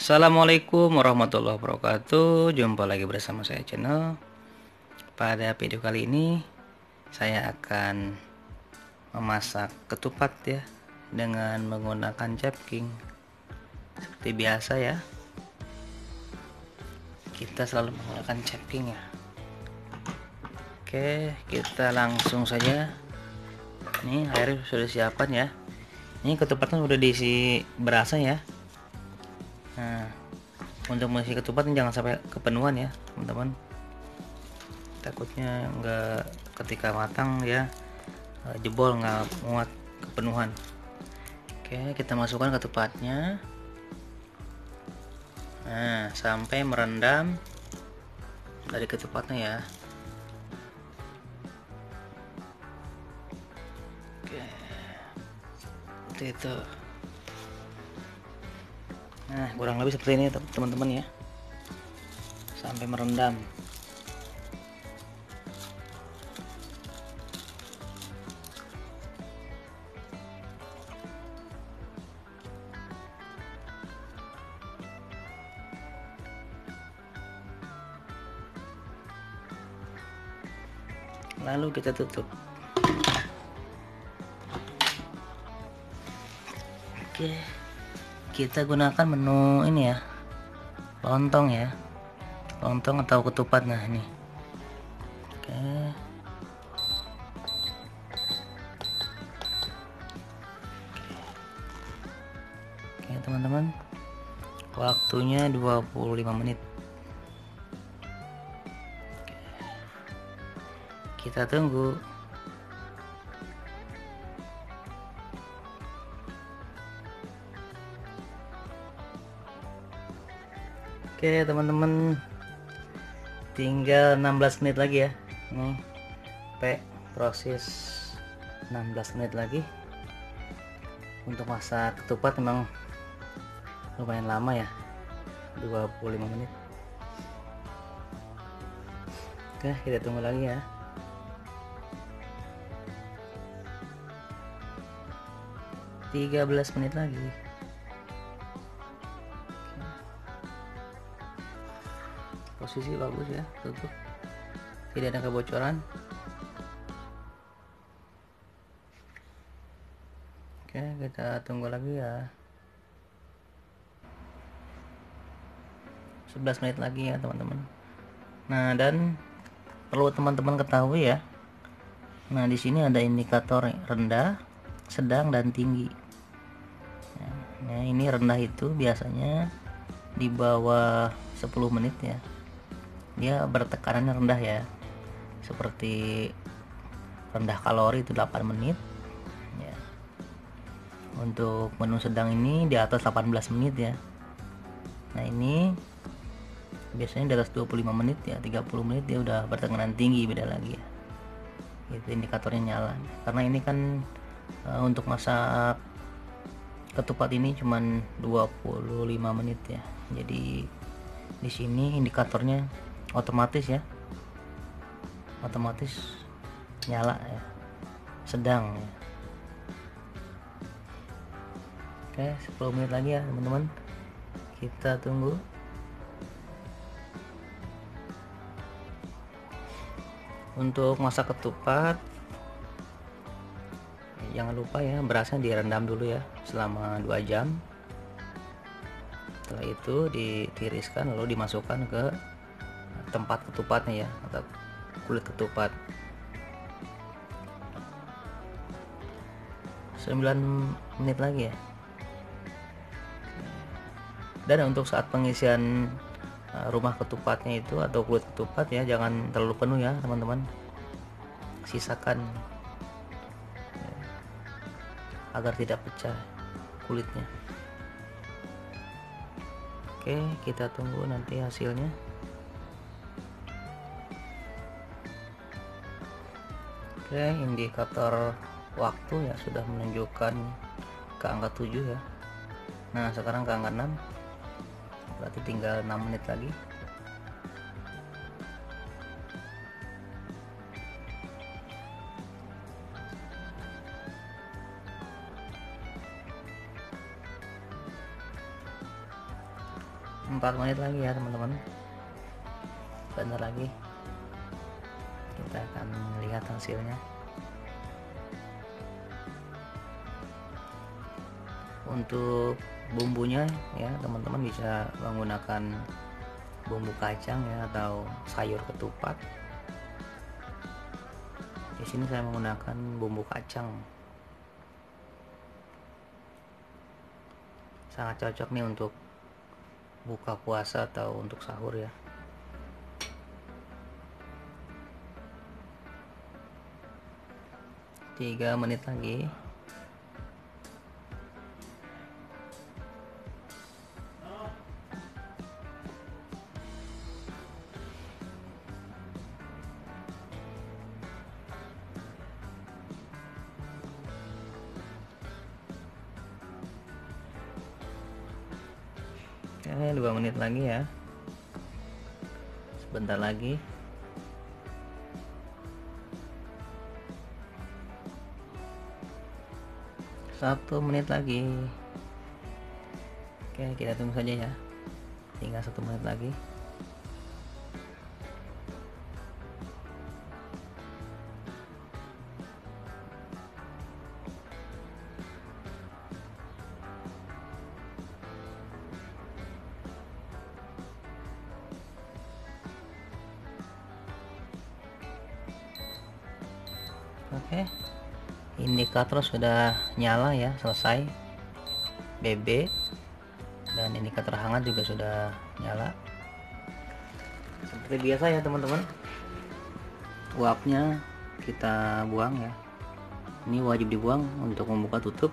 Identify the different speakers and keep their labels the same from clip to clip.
Speaker 1: Assalamualaikum warahmatullahi wabarakatuh. Jumpa lagi bersama saya channel. Pada video kali ini saya akan memasak ketupat ya, dengan menggunakan capking. Seperti biasa ya, kita selalu menggunakan capking ya. Oke, kita langsung saja. Ini air sudah siapkan ya. Ini ketupatnya udah diisi berasa ya. Nah, untuk mengisi ketupat ini jangan sampai kepenuhan ya teman-teman, takutnya nggak ketika matang ya jebol, nggak muat kepenuhan. Oke, kita masukkan ketupatnya. Nah, sampai merendam dari ketupatnya ya. Oke, seperti itu. Nah, kurang lebih seperti ini teman-teman ya, sampai merendam. Lalu kita tutup. Oke, kita gunakan menu ini ya, lontong ya, lontong atau ketupat. Nah ini, oke, oke teman-teman, waktunya 25 menit. Kita tunggu. Oke teman-teman, tinggal 16 menit lagi ya. Nih, proses 16 menit lagi. Untuk masak ketupat memang lumayan lama ya, 25 menit. Oke, kita tunggu lagi ya. Tiga 13 menit lagi. Posisi bagus ya, tutup, tidak ada kebocoran. Oke, kita tunggu lagi ya, 11 menit lagi ya teman-teman. Nah, dan perlu teman-teman ketahui ya, nah di sini ada indikator rendah, sedang, dan tinggi. Nah, ini rendah itu biasanya di bawah 10 menit ya, dia bertekanannya rendah ya, seperti rendah kalori itu 8 menit ya. Untuk menu sedang ini di atas 18 menit ya. Nah ini biasanya di atas 25 menit ya, 30 menit dia udah bertekanan tinggi, beda lagi ya. Itu indikatornya nyala. Karena ini kan untuk masak ketupat ini cuman 25 menit ya. Jadi di sini indikatornya otomatis ya, otomatis nyala ya, sedang ya. Oke, 10 menit lagi ya teman-teman, kita tunggu. Untuk masak ketupat jangan lupa ya, berasnya direndam dulu ya selama 2 jam. Setelah itu ditiriskan lalu dimasukkan ke tempat ketupatnya ya, atau kulit ketupat. 9 menit lagi ya. Dan untuk saat pengisian rumah ketupatnya itu atau kulit ketupat ya, jangan terlalu penuh ya teman-teman, sisakan ya, agar tidak pecah kulitnya. Oke, kita tunggu nanti hasilnya. Oke, indikator waktu ya sudah menunjukkan ke angka 7 ya. Nah, sekarang ke angka 6. Berarti tinggal 6 menit lagi. 4 menit lagi ya teman-teman, bentar lagi kita akan lihat hasilnya. Untuk bumbunya ya teman-teman bisa menggunakan bumbu kacang ya atau sayur ketupat. Di sini saya menggunakan bumbu kacang. Sangat cocok nih untuk buka puasa atau untuk sahur ya. Tiga menit lagi. Oke, 2 menit lagi ya. Sebentar lagi. Satu menit lagi. Oke, kita tunggu saja ya. Tinggal 1 menit lagi. Oke, indikator sudah nyala ya, selesai. BB dan indikator hangat juga sudah nyala. Seperti biasa ya teman-teman, uapnya kita buang ya. Ini wajib dibuang untuk membuka tutup.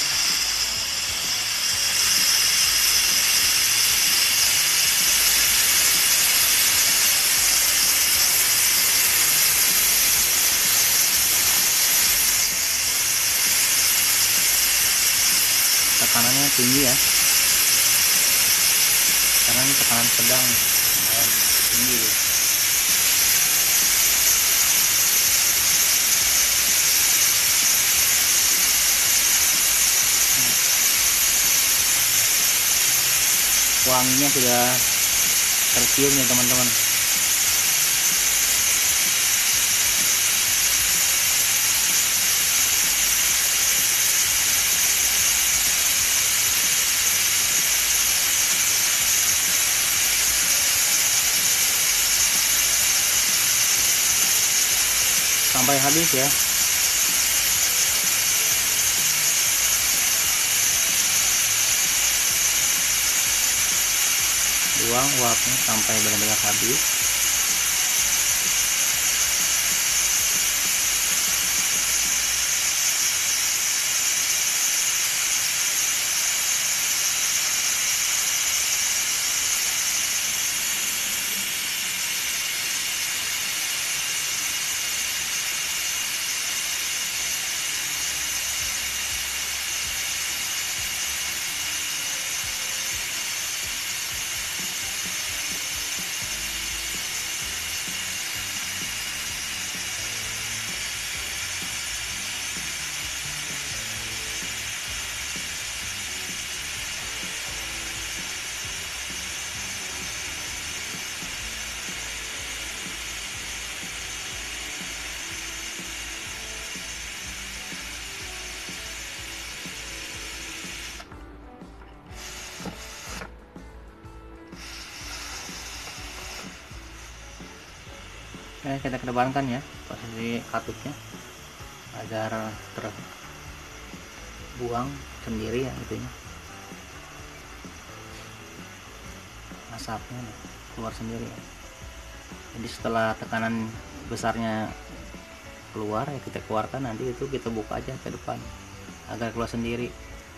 Speaker 1: Tekanannya tinggi ya, karena ini tekanan sedang dan tinggi ya. Wanginya sudah tercium ya teman-teman. Sampai habis ya. Buang uapnya sampai benar-benar habis. Kita kedepankan ya posisi katupnya agar terbuang sendiri ya itunya, asapnya keluar sendiri ya. Jadi setelah tekanan besarnya keluar ya kita keluarkan, nanti itu kita buka aja ke depan agar keluar sendiri.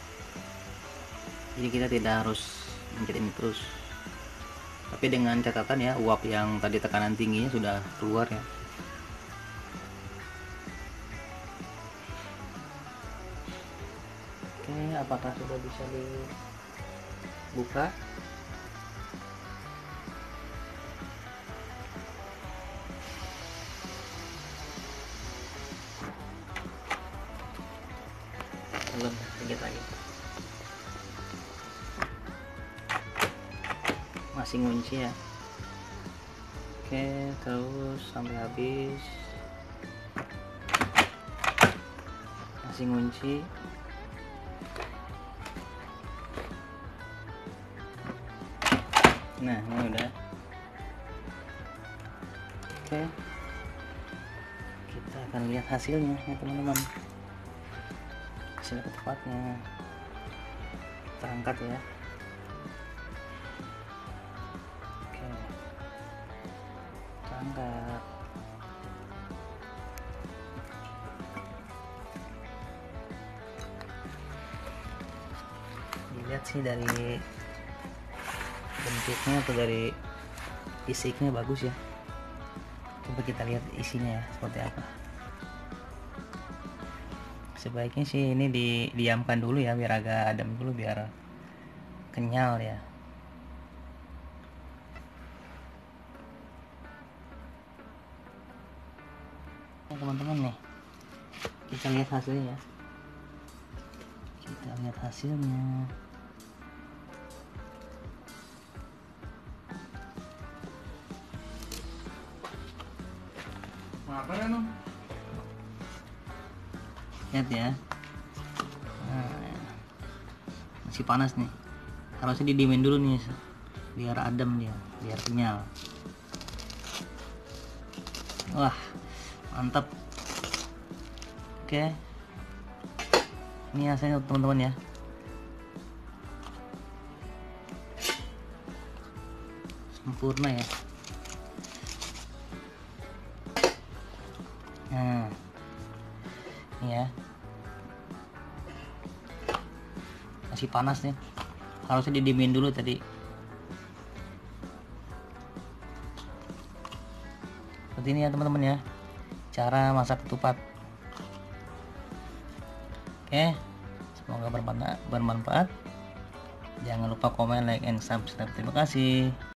Speaker 1: Jadi kita tidak harus mencet ini terus, tapi dengan catatan ya uap yang tadi tekanan tingginya sudah keluar ya. Oke, apakah sudah bisa dibuka? Belum, sedikit lagi. kasih ngunci ya. Oke, terus sampai habis kasih ngunci. Nah, ini udah. Oke, kita akan lihat hasilnya ya teman-teman. Hasil tepatnya kita angkat ya. Oke, kita angkat. Dilihat sih dari bentuknya atau dari fisiknya bagus ya. Coba kita lihat isinya ya seperti apa. Sebaiknya sih ini didiamkan dulu ya, biar agak adem dulu, biar kenyal ya. Nah, teman-teman nih, kita lihat hasilnya ya. Kita lihat hasilnya. Apa kan? Lihat ya. Nah, masih panas nih. Harusnya didiemin dulu nih biar adem dia, biar kenyal. Wah, mantap. Oke, ini hasilnya teman-teman ya. Sempurna ya. Nah, ini ya, masih panas nih, harusnya didiemin dulu tadi. Seperti ini ya teman-teman ya, cara masak ketupat. Oke, semoga bermanfaat. Jangan lupa komen, like, and subscribe. Terima kasih.